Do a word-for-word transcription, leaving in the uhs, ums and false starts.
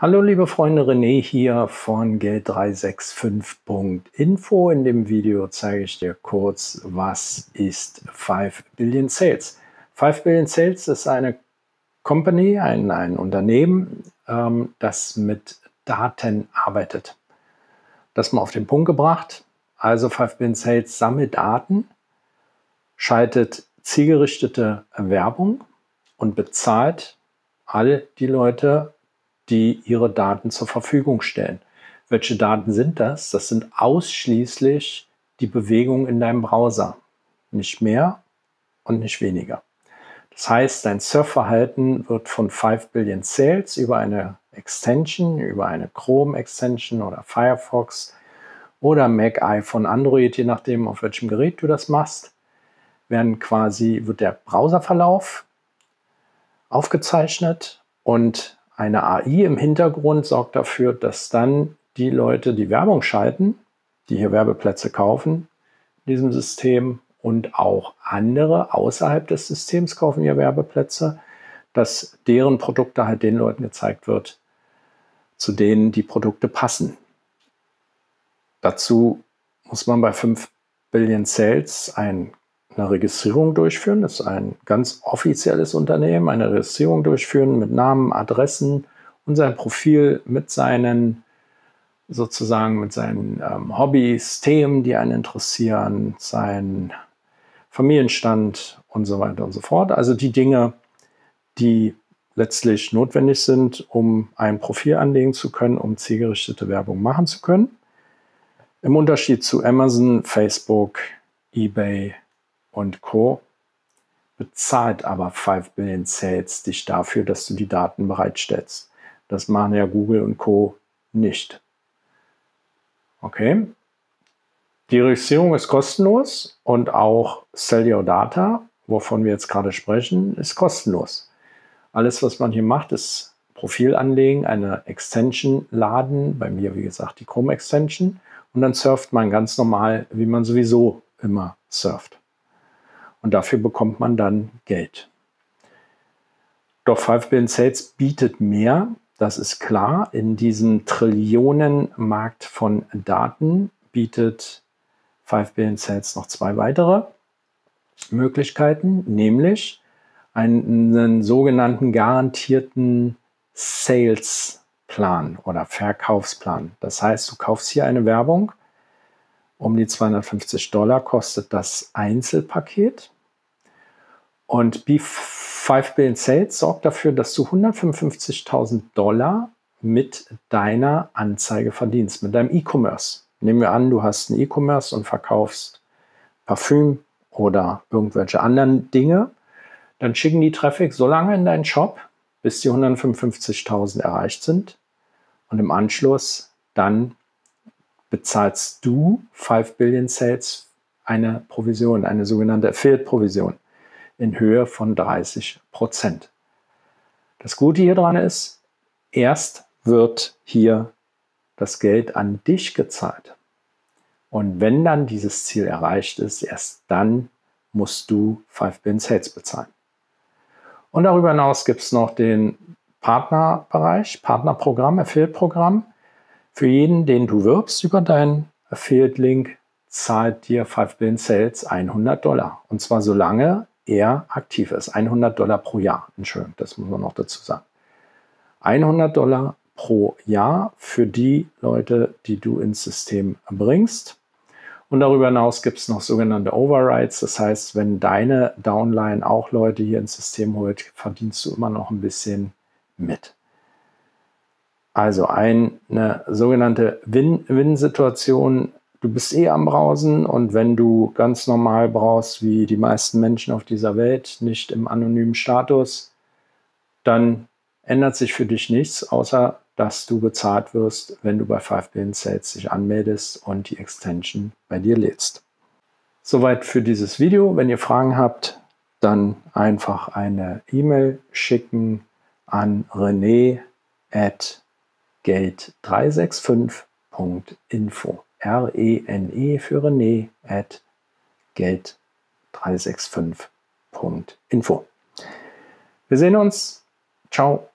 Hallo liebe Freunde, René hier von Geld drei sechs fünf Punkt info. In dem Video zeige ich dir kurz, was ist five Billion Sales. five Billion Sales ist eine Company, ein, ein Unternehmen, ähm, das mit Daten arbeitet. Das mal auf den Punkt gebracht. Also five Billion Sales sammelt Daten, schaltet zielgerichtete Werbung und bezahlt all die Leute, die ihre Daten zur Verfügung stellen. Welche Daten sind das? Das sind ausschließlich die Bewegungen in deinem Browser. Nicht mehr und nicht weniger. Das heißt, dein Surfverhalten wird von five Billion Sales über eine Extension, über eine Chrome Extension oder Firefox oder Mac, iPhone, Android, je nachdem, auf welchem Gerät du das machst, werden quasi, wird der Browserverlauf aufgezeichnet und eine A I im Hintergrund sorgt dafür, dass dann die Leute, die Werbung schalten, die hier Werbeplätze kaufen in diesem System und auch andere außerhalb des Systems kaufen hier Werbeplätze, dass deren Produkte halt den Leuten gezeigt wird, zu denen die Produkte passen. Dazu muss man bei five Billion Sales ein eine Registrierung durchführen. Das ist ein ganz offizielles Unternehmen, eine Registrierung durchführen mit Namen, Adressen und sein Profil mit seinen sozusagen mit seinen ähm, Hobbys, Themen, die einen interessieren, sein Familienstand und so weiter und so fort. Also die Dinge, die letztlich notwendig sind, um ein Profil anlegen zu können, um zielgerichtete Werbung machen zu können. Im Unterschied zu Amazon, Facebook, eBay und Co. bezahlt aber five Billion Sales dich dafür, dass du die Daten bereitstellst. Das machen ja Google und Co. nicht. Okay. Die Registrierung ist kostenlos und auch Sell Your Data, wovon wir jetzt gerade sprechen, ist kostenlos. Alles, was man hier macht, ist Profil anlegen, eine Extension laden, bei mir wie gesagt die Chrome Extension, und dann surft man ganz normal, wie man sowieso immer surft. Und dafür bekommt man dann Geld. Doch five Billion Sales bietet mehr, das ist klar. In diesem Trillionenmarkt von Daten bietet five Billion Sales noch zwei weitere Möglichkeiten, nämlich einen, einen sogenannten garantierten Salesplan oder Verkaufsplan. Das heißt, du kaufst hier eine Werbung, um die zweihundertfünfzig Dollar kostet das Einzelpaket. Und five Billion Sales sorgt dafür, dass du hundertfünfundfünfzigtausend Dollar mit deiner Anzeige verdienst, mit deinem E-Commerce. Nehmen wir an, du hast einen E-Commerce und verkaufst Parfüm oder irgendwelche anderen Dinge. Dann schicken die Traffic so lange in deinen Shop, bis die hundertfünfundfünfzigtausend erreicht sind. Und im Anschluss dann bezahlst du five Billion Sales eine Provision, eine sogenannte Affiliate-Provision in Höhe von dreißig Prozent. Das Gute hier dran ist, erst wird hier das Geld an dich gezahlt. Und wenn dann dieses Ziel erreicht ist, erst dann musst du five Billion Sales bezahlen. Und darüber hinaus gibt es noch den Partnerbereich, Partnerprogramm, Affiliate-Programm. Für jeden, den du wirbst über deinen Affiliate-Link, zahlt dir five Billion Sales hundert Dollar. Und zwar solange er aktiv ist. hundert Dollar pro Jahr. Entschuldigung, das muss man noch dazu sagen. hundert Dollar pro Jahr für die Leute, die du ins System bringst. Und darüber hinaus gibt es noch sogenannte Overrides. Das heißt, wenn deine Downline auch Leute hier ins System holt, verdienst du immer noch ein bisschen mit. Also eine sogenannte Win-Win-Situation. Du bist eh am Browsen und wenn du ganz normal brauchst, wie die meisten Menschen auf dieser Welt, nicht im anonymen Status, dann ändert sich für dich nichts, außer dass du bezahlt wirst, wenn du bei five Billion Sales dich anmeldest und die Extension bei dir lädst. Soweit für dieses Video. Wenn ihr Fragen habt, dann einfach eine E-Mail schicken an René at Geld drei sechs fünf Punkt info. R E N E für René at Geld drei sechs fünf Punkt info. Wir sehen uns. Ciao.